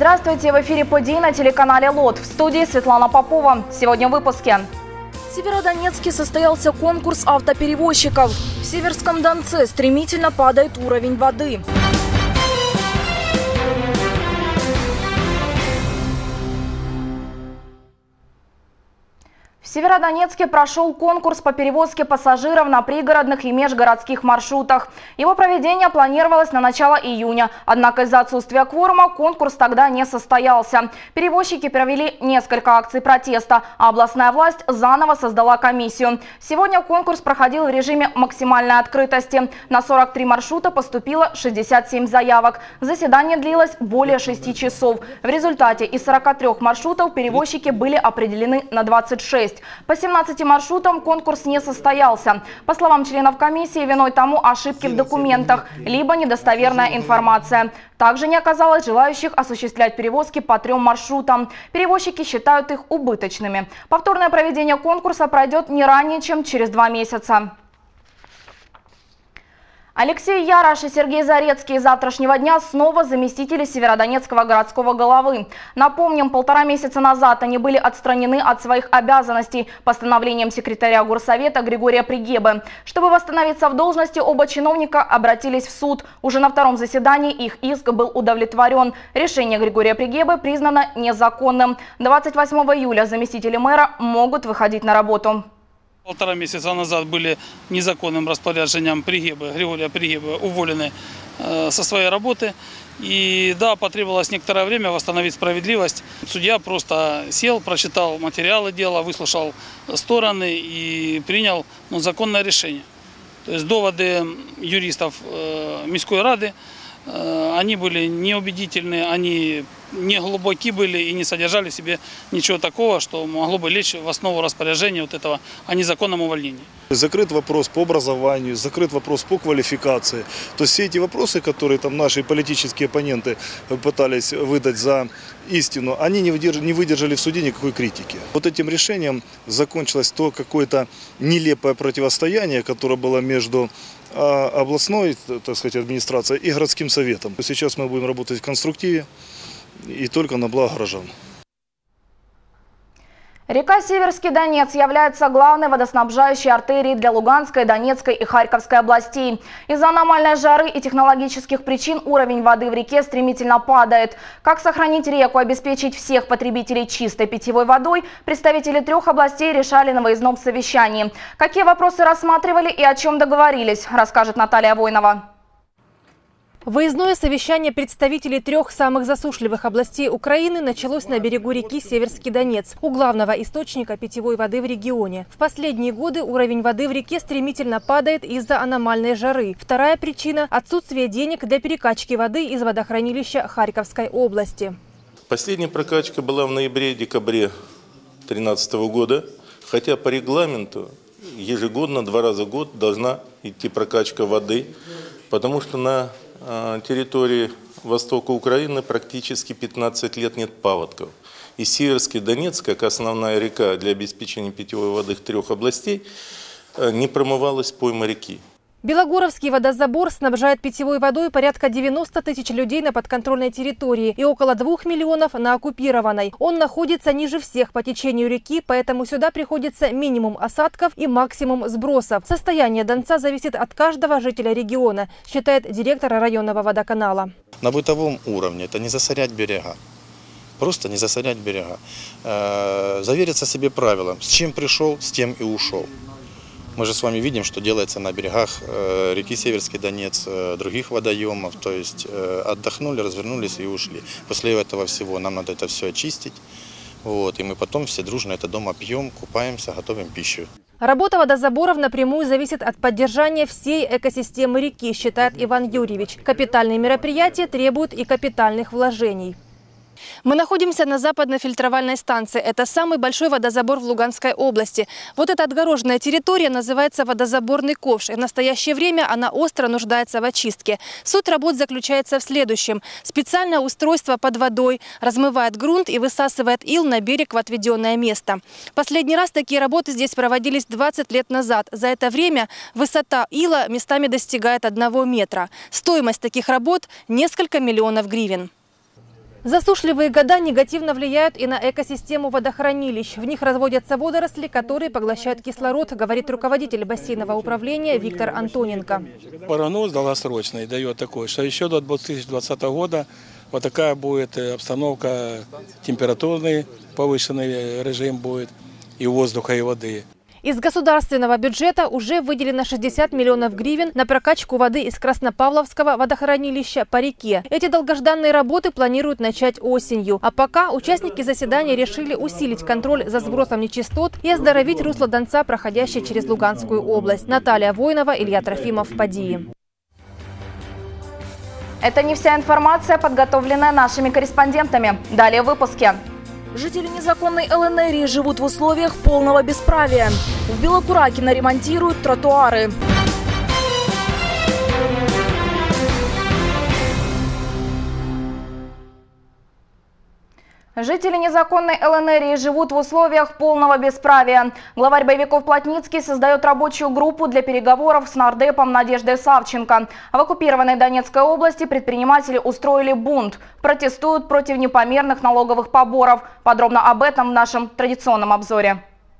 Здравствуйте! В эфире «Подей» на телеканале ЛОТ. В студии Светлана Попова. Сегодня в выпуске. В Северодонецке состоялся конкурс автоперевозчиков. В Северском Донце стремительно падает уровень воды. В Северодонецке прошел конкурс по перевозке пассажиров на пригородных и межгородских маршрутах. Его проведение планировалось на начало июня, однако из-за отсутствия кворума конкурс тогда не состоялся. Перевозчики провели несколько акций протеста, а областная власть заново создала комиссию. Сегодня конкурс проходил в режиме максимальной открытости. На 43 маршрута поступило 67 заявок. Заседание длилось более 6 часов. В результате из 43 маршрутов перевозчики были определены на 26. По 17 маршрутам конкурс не состоялся. По словам членов комиссии, виной тому ошибки в документах, либо недостоверная информация. Также не оказалось желающих осуществлять перевозки по 3 маршрутам. Перевозчики считают их убыточными. Повторное проведение конкурса пройдет не ранее, чем через 2 месяца. Алексей Ярош и Сергей Зарецкий с завтрашнего дня снова заместители Северодонецкого городского головы. Напомним, 1,5 месяца назад они были отстранены от своих обязанностей постановлением секретаря горсовета Григория Пригебы. Чтобы восстановиться в должности, оба чиновника обратились в суд. Уже на 2-м заседании их иск был удовлетворен. Решение Григория Пригебы признано незаконным. 28 июля заместители мэра могут выходить на работу. 1,5 месяца назад были незаконным распоряжением Григория Пригебы уволены со своей работы. И да, потребовалось некоторое время восстановить справедливость. Судья просто сел, прочитал материалы дела, выслушал стороны и принял законное решение. То есть доводы юристов Міської Рады, они были неубедительны, они не глубоки были и не содержали в себе ничего такого, что могло бы лечь в основу распоряжения вот этого о незаконном увольнении. Закрыт вопрос по образованию, закрыт вопрос по квалификации. То есть все эти вопросы, которые там наши политические оппоненты пытались выдать за истину, они не выдержали в суде никакой критики. Вот этим решением закончилось то какое-то нелепое противостояние, которое было между областной, так сказать, администрацией и городским советом. Сейчас мы будем работать в конструктиве и только на благо горожан. Река Северский Донец является главной водоснабжающей артерией для Луганской, Донецкой и Харьковской областей. Из-за аномальной жары и технологических причин уровень воды в реке стремительно падает. Как сохранить реку, обеспечить всех потребителей чистой питьевой водой, представители 3 областей решали на выездном совещании. Какие вопросы рассматривали и о чем договорились, расскажет Наталья Войнова. Выездное совещание представителей 3 самых засушливых областей Украины началось на берегу реки Северский Донец, у главного источника питьевой воды в регионе. В последние годы уровень воды в реке стремительно падает из-за аномальной жары. Вторая причина – отсутствие денег для перекачки воды из водохранилища Харьковской области. Последняя прокачка была в ноябре-декабре 2013 года, хотя по регламенту ежегодно 2 раза в год должна идти прокачка воды, потому что на территории востока Украины практически 15 лет нет паводков. И Северский Донец, как основная река для обеспечения питьевой воды 3 областей, не промывалась пойма реки. Белогоровский водозабор снабжает питьевой водой порядка 90 тысяч людей на подконтрольной территории и около 2 миллионов на оккупированной. Он находится ниже всех по течению реки, поэтому сюда приходится минимум осадков и максимум сбросов. Состояние Донца зависит от каждого жителя региона, считает директор районного водоканала. На бытовом уровне это не засорять берега. Просто не засорять берега. Завериться себе правилам. С чем пришел, с тем и ушел. Мы же с вами видим, что делается на берегах реки Северский Донец, других водоемов. То есть отдохнули, развернулись и ушли. После этого всего нам надо это все очистить. И мы потом все дружно это дома пьем, купаемся, готовим пищу. Работа водозаборов напрямую зависит от поддержания всей экосистемы реки, считает Иван Юрьевич. Капитальные мероприятия требуют и капитальных вложений. Мы находимся на западной фильтровальной станции. Это самый большой водозабор в Луганской области. Вот эта отгороженная территория называется водозаборный ковш. И в настоящее время она остро нуждается в очистке. Суть работ заключается в следующем. Специальное устройство под водой размывает грунт и высасывает ил на берег в отведенное место. Последний раз такие работы здесь проводились 20 лет назад. За это время высота ила местами достигает 1 метра. Стоимость таких работ – несколько миллионов гривен. Засушливые года негативно влияют и на экосистему водохранилищ. В них разводятся водоросли, которые поглощают кислород, говорит руководитель бассейнового управления Виктор Антоненко. Прогноз долгосрочный дает такой, что еще до 2020 года вот такая будет обстановка, температурный повышенный режим будет и воздуха, и воды. Из государственного бюджета уже выделено 60 миллионов гривен на прокачку воды из Краснопавловского водохранилища по реке. Эти долгожданные работы планируют начать осенью. А пока участники заседания решили усилить контроль за сбросом нечистот и оздоровить русло Донца, проходящее через Луганскую область. Наталья Воинова, Илья Трофимов, Падии. Это не вся информация, подготовленная нашими корреспондентами. Далее в выпуске. Жители незаконной ЛНР живут в условиях полного бесправия. В Белокуракино ремонтируют тротуары. Жители незаконной ЛНР живут в условиях полного бесправия. Главарь боевиков Плотницкий создает рабочую группу для переговоров с нардепом Надеждой Савченко. В оккупированной Донецкой области предприниматели устроили бунт. Протестуют против непомерных налоговых поборов. Подробно об этом в нашем традиционном обзоре.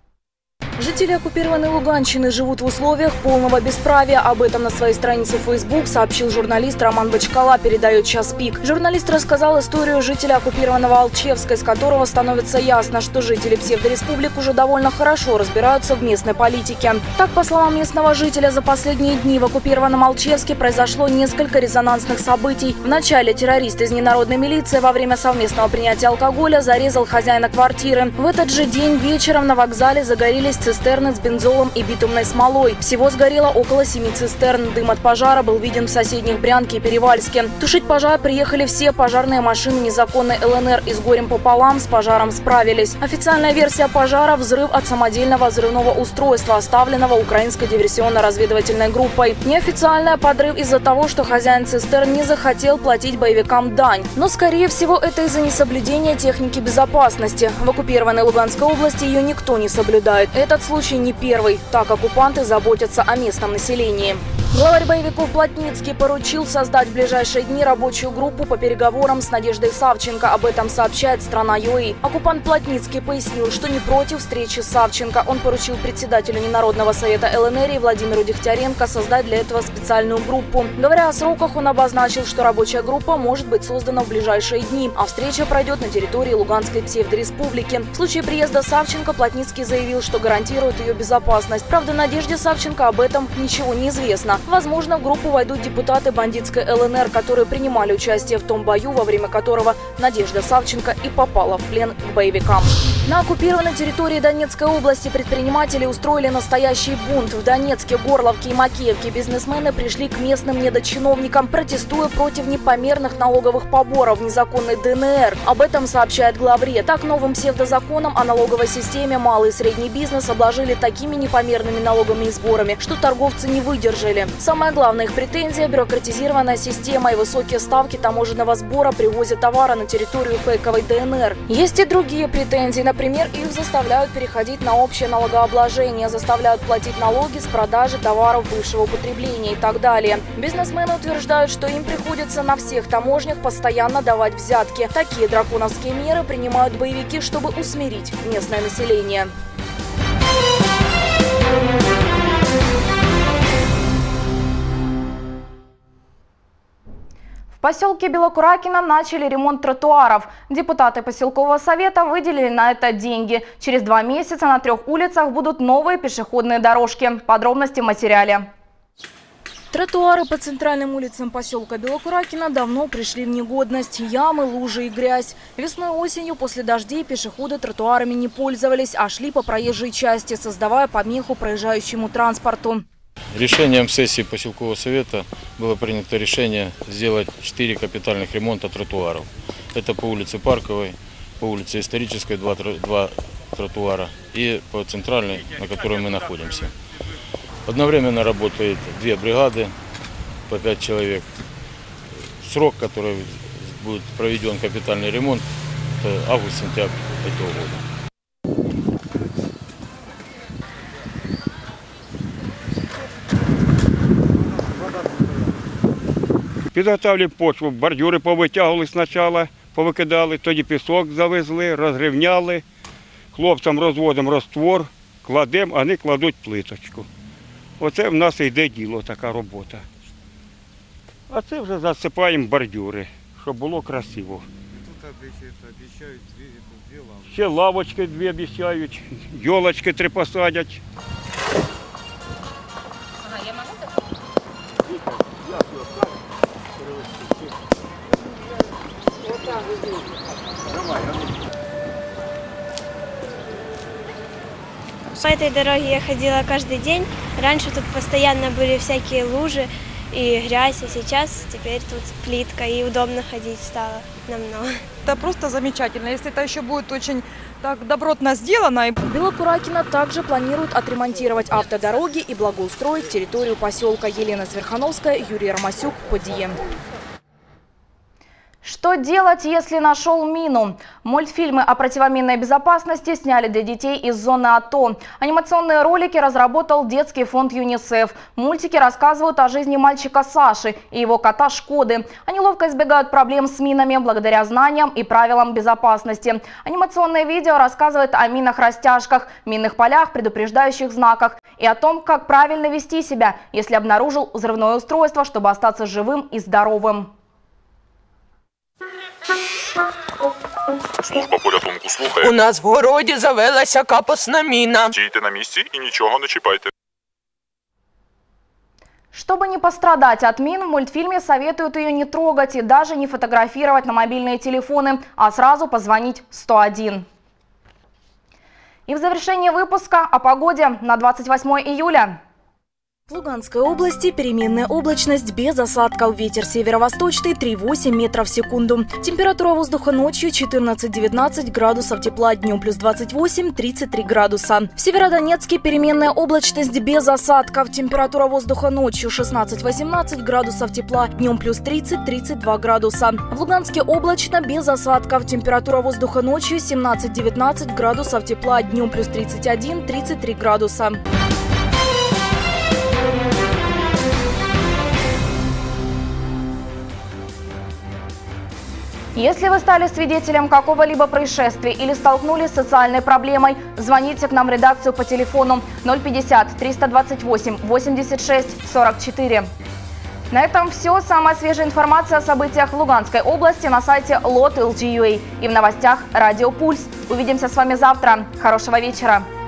Жители оккупированной Луганщины живут в условиях полного бесправия. Об этом на своей странице в Facebook сообщил журналист Роман Бочкала, передает «Час пик». Журналист рассказал историю жителя оккупированного Алчевска, из которого становится ясно, что жители псевдореспублик уже довольно хорошо разбираются в местной политике. Так, по словам местного жителя, за последние дни в оккупированном Алчевске произошло несколько резонансных событий. Вначале террорист из ненародной милиции во время совместного принятия алкоголя зарезал хозяина квартиры. В этот же день вечером на вокзале загорелись цистерны с бензолом и битумной смолой. Всего сгорело около 7 цистерн. Дым от пожара был виден в соседних Брянке и Перевальске. Тушить пожар приехали все пожарные машины незаконной ЛНР и с горем пополам с пожаром справились. Официальная версия пожара – взрыв от самодельного взрывного устройства, оставленного украинской диверсионно-разведывательной группой. Неофициальная – подрыв из-за того, что хозяин цистерн не захотел платить боевикам дань. Но, скорее всего, это из-за несоблюдения техники безопасности. В оккупированной Луганской области ее никто не соблюдает. Этот случай не первый. Так оккупанты заботятся о местном населении. Главарь боевиков Плотницкий поручил создать в ближайшие дни рабочую группу по переговорам с Надеждой Савченко. Об этом сообщает «Страна.ua». Оккупант Плотницкий пояснил, что не против встречи с Савченко. Он поручил председателю Ненародного совета ЛНР Владимиру Дегтяренко создать для этого специальную группу. Говоря о сроках, он обозначил, что рабочая группа может быть создана в ближайшие дни, а встреча пройдет на территории Луганской псевдореспублики. В случае приезда Савченко Плотницкий заявил, что гарантирует ее безопасность. Правда, Надежде Савченко об этом ничего не известно. Возможно, в группу войдут депутаты бандитской ЛНР, которые принимали участие в том бою, во время которого Надежда Савченко и попала в плен к боевикам. На оккупированной территории Донецкой области предприниматели устроили настоящий бунт. В Донецке, Горловке и Макеевке бизнесмены пришли к местным недочиновникам, протестуя против непомерных налоговых поборов в незаконной ДНР. Об этом сообщает главред. Так, новым псевдозаконом о налоговой системе малый и средний бизнес обложили такими непомерными налогами и сборами, что торговцы не выдержали. Самая главная их претензия – бюрократизированная система и высокие ставки таможенного сбора при ввозе товара на территорию фейковой ДНР. Есть и другие претензии. Например, их заставляют переходить на общее налогообложение, заставляют платить налоги с продажи товаров бывшего употребления и так далее. Бизнесмены утверждают, что им приходится на всех таможнях постоянно давать взятки. Такие драконовские меры принимают боевики, чтобы усмирить местное население. В поселке Белокуракино начали ремонт тротуаров. Депутаты поселкового совета выделили на это деньги. Через 2 месяца на 3 улицах будут новые пешеходные дорожки. Подробности в материале. Тротуары по центральным улицам поселка Белокуракино давно пришли в негодность. Ямы, лужи и грязь. Весной и осенью после дождей пешеходы тротуарами не пользовались, а шли по проезжей части, создавая помеху проезжающему транспорту. Решением сессии поселкового совета было принято решение сделать 4 капитальных ремонта тротуаров. Это по улице Парковой, по улице Исторической 2 тротуара и по центральной, на которой мы находимся. Одновременно работает 2 бригады по 5 человек. Срок, который будет проведен капитальный ремонт, это август-сентябрь этого года. Підготовили почву, бордюри повитягували спочатку, повикидали, тоді пісок завезли, розрівняли, хлопцям розводимо раствор, кладемо, вони кладуть плиточку. Оце в нас йде діло, така робота. А це вже засипаємо бордюри, щоб було красиво. Тут обіцяють дві лавочки. Ще лавочки 2 обіцяють, йолочки 3 посадять. По этой дороге я ходила каждый день. Раньше тут постоянно были всякие лужи и грязь, а сейчас теперь тут плитка, и удобно ходить стало намного. Это просто замечательно, если это еще будет очень так добротно сделано. В Белокуракино также планируют отремонтировать автодороги и благоустроить территорию поселка. Елена Сверхановская, Юрий Ромасюк, Подиен. Что делать, если нашел мину? Мультфильмы о противоминной безопасности сняли для детей из зоны АТО. Анимационные ролики разработал детский фонд ЮНИСЕФ. Мультики рассказывают о жизни мальчика Саши и его кота Шкоды. Они ловко избегают проблем с минами благодаря знаниям и правилам безопасности. Анимационное видео рассказывает о минах-растяжках, минных полях, предупреждающих знаках и о том, как правильно вести себя, если обнаружил взрывное устройство, чтобы остаться живым и здоровым. Служба порятунку слухає. У нас в городі завелася капусна міна. Стійте на місці и ничего не чіпайте. Чтобы не пострадать от мин, в мультфильме советуют ее не трогать и даже не фотографировать на мобильные телефоны, а сразу позвонить 101. И в завершении выпуска о погоде на 28 июля. В Луганской области переменная облачность без осадков. Ветер северо-восточный 3,8 метров в секунду. Температура воздуха ночью 14-19 градусов тепла, днем плюс 28-33 градуса. В Северодонецке переменная облачность без осадков. Температура воздуха ночью 16-18 градусов тепла, днем плюс 30-32 градуса. В Луганске облачно без осадков. Температура воздуха ночью 17-19 градусов тепла, днем плюс 31-33 градуса. Если вы стали свидетелем какого-либо происшествия или столкнулись с социальной проблемой, звоните к нам в редакцию по телефону 050 328 86 44. На этом все. Самая свежая информация о событиях в Луганской области на сайте LOT.LG.UA и в новостях Радио Пульс. Увидимся с вами завтра. Хорошего вечера.